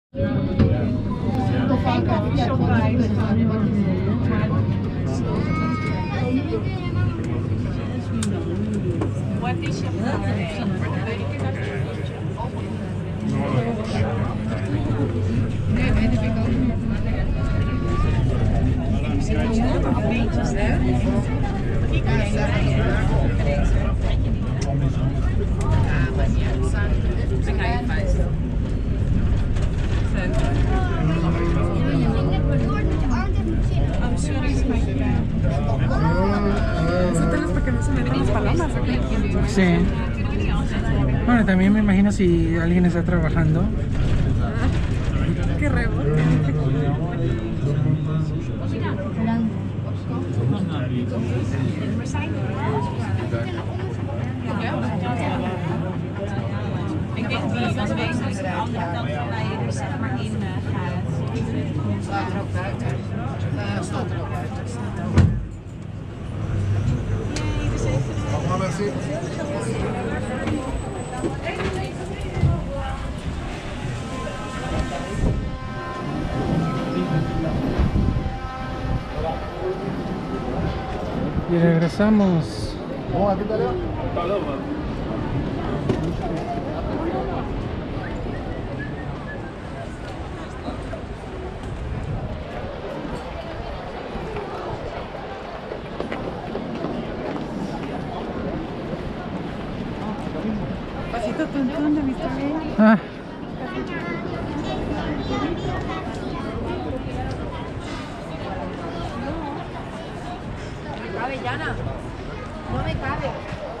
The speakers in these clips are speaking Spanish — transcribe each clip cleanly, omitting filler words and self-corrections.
What is your Sí. Bueno, también me imagino si alguien está trabajando. Qué rebote. Ik denk die was bezig met een andere kant van mij, dus zeg maar in gaat. Staat er ook buiten? Staat er ook buiten. Nee, dus even. Y regresamos. Pasito tuntún de mi historia. Ah. Avellana, no me cabe.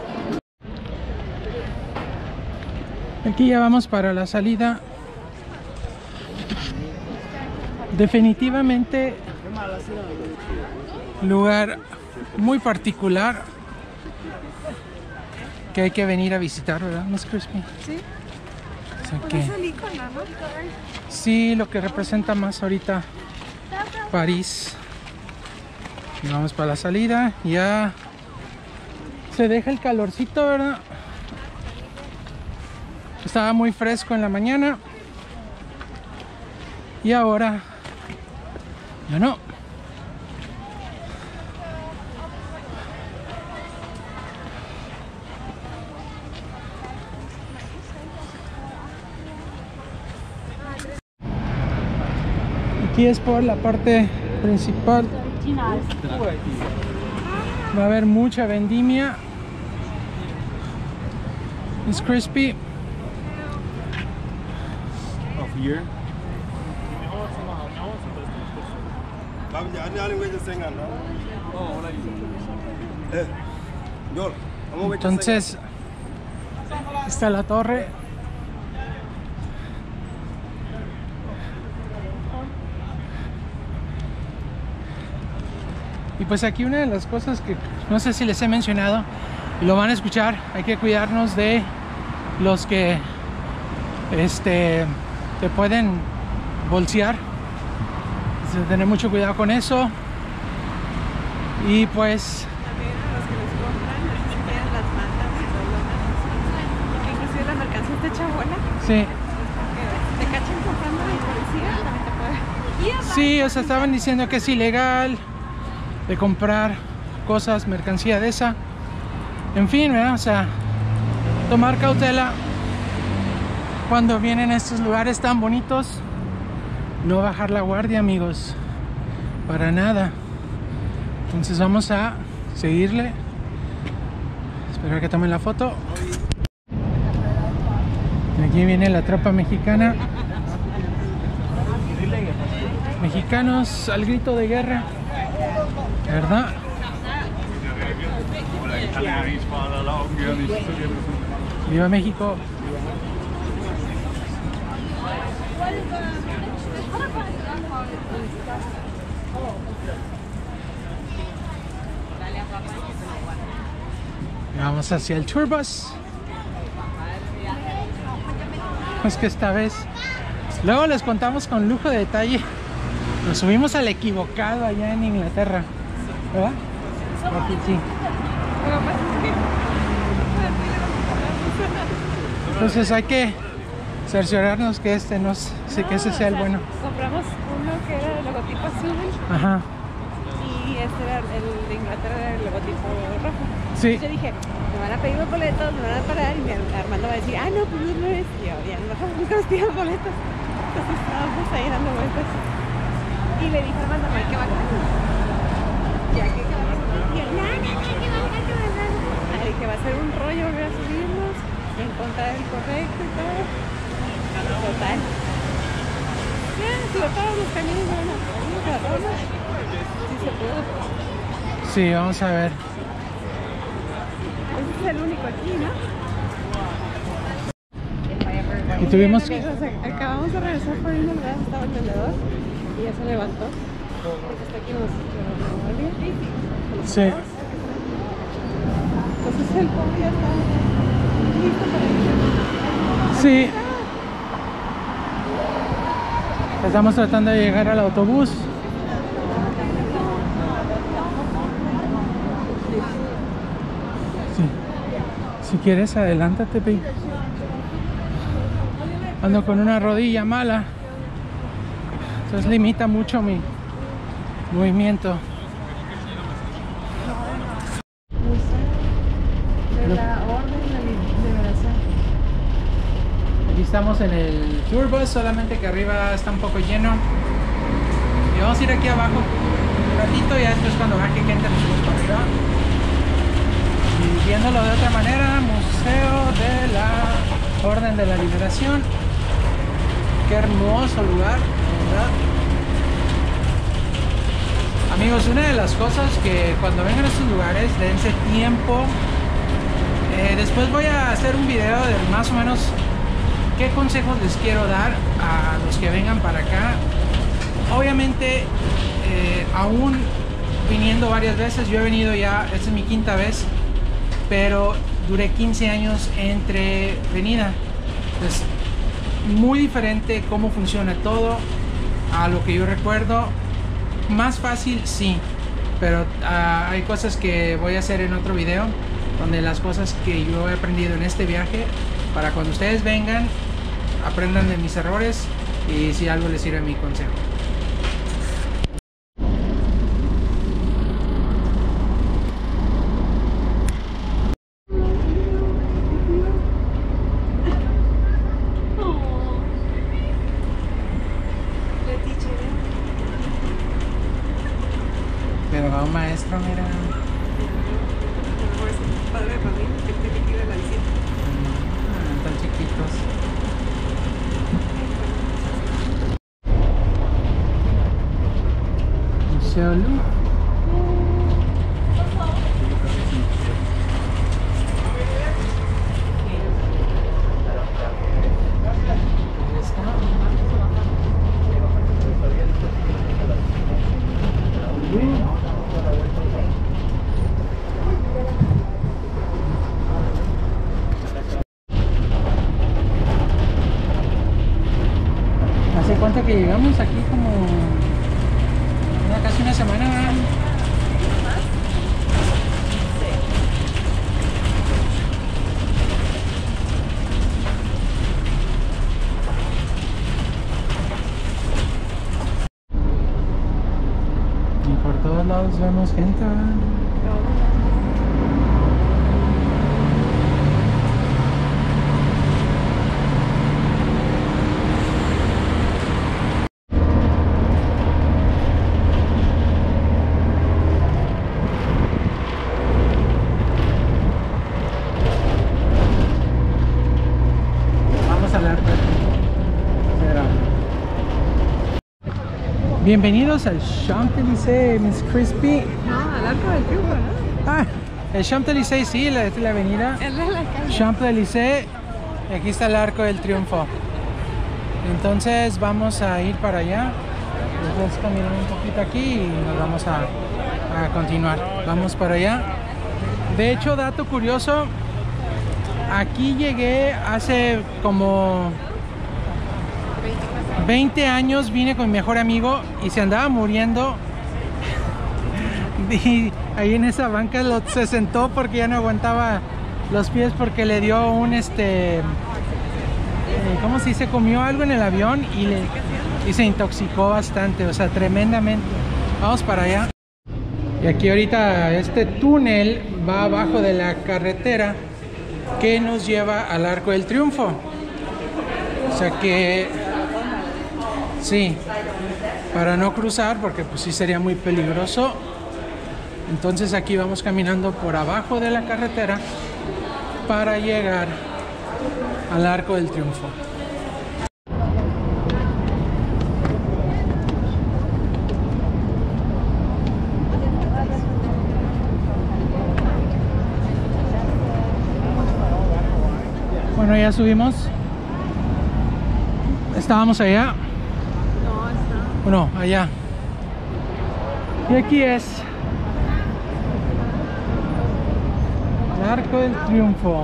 Aquí ya vamos para la salida. Definitivamente lugar muy particular que hay que venir a visitar, ¿verdad, Miss Crispy? Sí. O sea Pues que, es el icono, ¿no? sí, lo que representa más ahorita París. Y vamos para la salida. Ya se deja el calorcito, ¿verdad? Estaba muy fresco en la mañana y ahora ya no. Aquí es por la parte principal. Va a haber mucha vendimia. It's crispy. Hier. Entonces, está la torre. Y pues aquí una de las cosas que no sé si les he mencionado y lo van a escuchar, hay que cuidarnos de los que te pueden bolsear. Entonces, tener mucho cuidado con eso. Y pues También a los que les compran, ni siquiera las mandan, porque inclusive la mercancía está hecha buena. sí, Te cachan comprando y policía también te puede. sí, o sea, estaban diciendo que es ilegal de comprar cosas, mercancía de esa. En fin, ¿verdad? O sea, tomar cautela cuando vienen a estos lugares tan bonitos. No bajar la guardia, amigos, para nada. Entonces vamos a seguirle. Esperar que tomen la foto. Aquí viene la tropa mexicana. Mexicanos al grito de guerra, ¿verdad? ¡Viva México! Vamos hacia el tour bus. Es que esta vez, luego les contamos con lujo de detalle. Nos subimos al equivocado allá en Inglaterra, ¿verdad? Aquí sí. Entonces hay que cerciorarnos que este no sé que ese sea el bueno. Compramos uno que era el logotipo azul. Ajá. Y este era el de Inglaterra, era el logotipo rojo. Sí. Yo dije, me van a pedir los boletos, me van a parar y mi Armando va a decir, no, pues no es. Y yo, ya nos bajamos, nunca nos pidan boletos. Entonces estábamos ahí dando vueltas. Y le dije a Armando, no hay que bajar. Ya que bajamos. Y él, no, hay que bajar, que bajar. Ay, que va a ser un rollo volver a subirnos y encontrar el correcto y todo. Total. Ya, si todos los caminos van a Roma, si se puede. Sí, vamos a ver. Este es el único aquí, ¿no? Y tuvimos que... Acabamos de regresar por ahí, ¿verdad? Estaba el vendedor y ya se levantó. Porque está aquí Sí. Entonces el pobre ya está listo para ir. Sí. Estamos tratando de llegar al autobús. Sí. Si quieres, adelántate, Pi. Ando con una rodilla mala, entonces limita mucho mi movimiento. De la orden de liberación. Aquí estamos en el tour bus, solamente que arriba está un poco lleno. Y vamos a ir aquí abajo un ratito, y ya después cuando baje gente nos subimos para arriba. Y viéndolo de otra manera, Museo de la Orden de la Liberación. Qué hermoso lugar, ¿verdad? Amigos, una de las cosas que cuando vengan a estos lugares, dense tiempo. Después voy a hacer un video de más o menos qué consejos les quiero dar a los que vengan para acá. Obviamente, aún viniendo varias veces, yo he venido ya, esta es mi quinta vez, pero duré 15 años entre venida. Entonces, muy diferente cómo funciona todo a lo que yo recuerdo. Más fácil, sí, pero hay cosas que voy a hacer en otro video, donde las cosas que yo he aprendido en este viaje, para cuando ustedes vengan, aprendan de mis errores y si algo les sirve mi consejo. Pero va un maestro, mira. Padre para mí, que tiene que ir a la visita. Tan chiquitos. Museo Louvre. Ahí está. ¿Hace cuánto que llegamos aquí? Como casi una semana, ¿verdad? Y por todos lados vemos gente, ¿verdad? Bienvenidos al Champs-Élysées, Miss Crispy. No, al Arco del Triunfo, ¿no? Ah, el Champs-Élysées, sí, la avenida Es de la calle. Champs-Élysées. Aquí está el Arco del Triunfo. Entonces vamos a ir para allá. Después caminar un poquito aquí y nos vamos a continuar. Vamos para allá. De hecho, dato curioso, aquí llegué hace como 20 años, vine con mi mejor amigo y se andaba muriendo. Y ahí en esa banca se sentó porque ya no aguantaba los pies, porque le dio un ¿cómo se dice? Comió algo en el avión y se intoxicó bastante, o sea, tremendamente. Vamos para allá. Y aquí ahorita este túnel va abajo de la carretera que nos lleva al Arco del Triunfo. O sea que sí, para no cruzar, porque pues sí sería muy peligroso. Entonces aquí vamos caminando por abajo de la carretera para llegar al Arco del Triunfo. Bueno, ya subimos. Estábamos allá. No, allá. Y aquí es el Arco del Triunfo.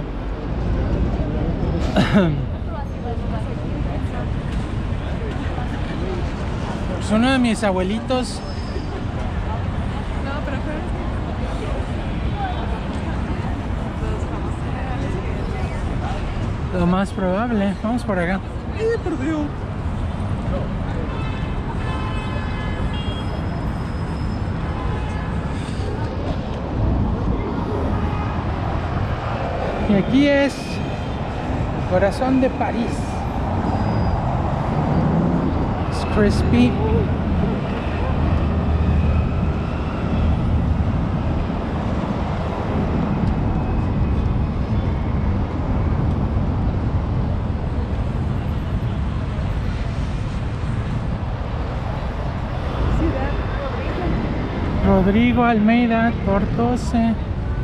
Pues uno de mis abuelitos. Lo más probable. Vamos por acá. Perdió. Y aquí es el corazón de París. Es crispy. Rodrigo Almeida, Tortosa.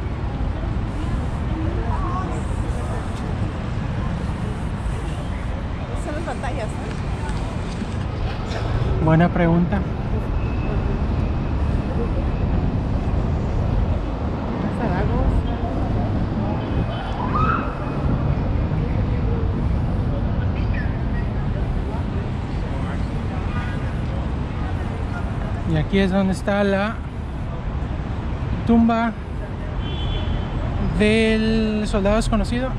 Son las pantallas, ¿no? Buena pregunta. Y aquí es donde está la tumba del soldado desconocido.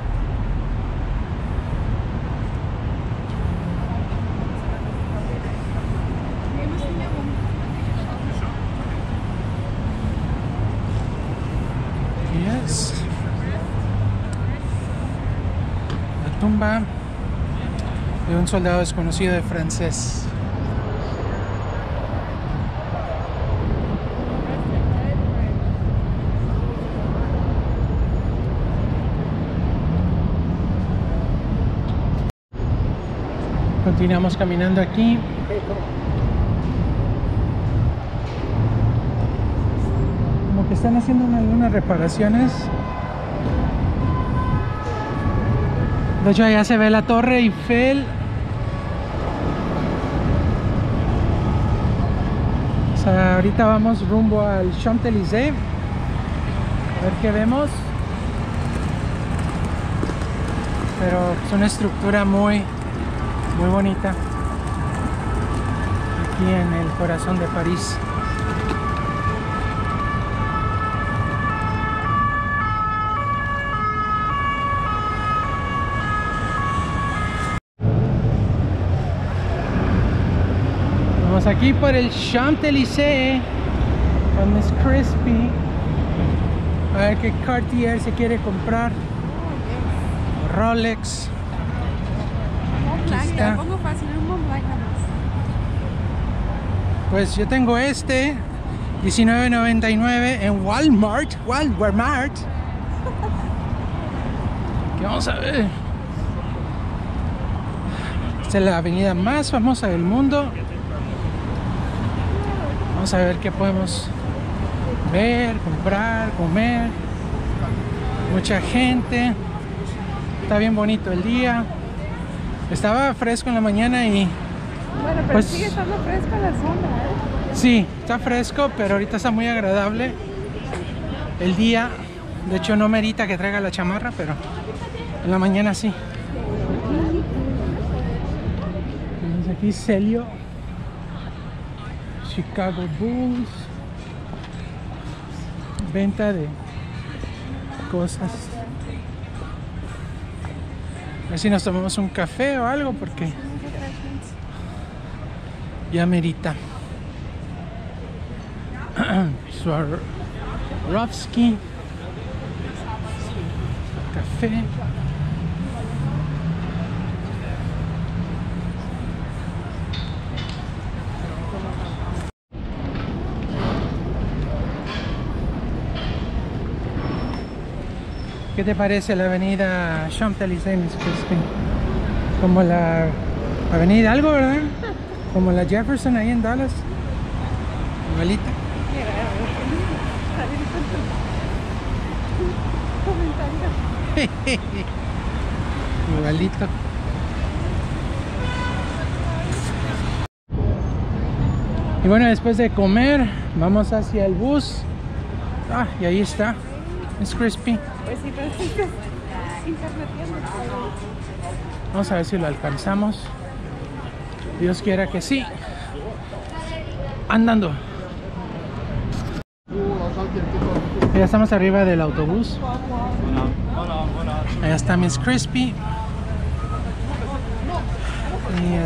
Y es la tumba de un soldado desconocido de francés. Continuamos caminando aquí. Como que están haciendo algunas reparaciones. De hecho, allá se ve la Torre Eiffel. O sea, ahorita vamos rumbo al Champs-Élysées. A ver qué vemos. Pero es una estructura muy bonita aquí en el corazón de París. Vamos aquí por el Champs-Élysées donde es crispy. A ver qué Cartier se quiere comprar. Rolex. Te lo pongo fácil, un Montblanc nada más. Pues yo tengo este $19.99 en Walmart. Que vamos a ver. Esta es la avenida más famosa del mundo. Vamos a ver qué podemos ver, comprar, comer. Mucha gente. Está bien bonito el día. Estaba fresco en la mañana y... Bueno, pero pues, sigue estando fresca la zona, ¿eh? Sí, está fresco, pero ahorita está muy agradable el día. De hecho, no merita que traiga la chamarra, pero en la mañana sí. Tenemos aquí Celio, Chicago Bulls, venta de cosas. A ver si nos tomamos un café o algo porque ya merita. Swarovski café. ¿Qué te parece la avenida Champs-Élysées, Miss Crispin? Como la avenida algo, ¿verdad? Como la Jefferson ahí en Dallas. Igualita. Igualito. Y bueno, después de comer, vamos hacia el bus. Ah, y ahí está Miss Crispy. Pues sí, pero sí, interneteando. Vamos a ver si lo alcanzamos. Dios quiera que sí. Andando. Ya estamos arriba del autobús. Allá está Miss Crispy. Y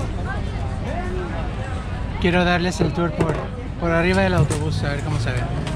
quiero darles el tour por arriba del autobús, a ver cómo se ve.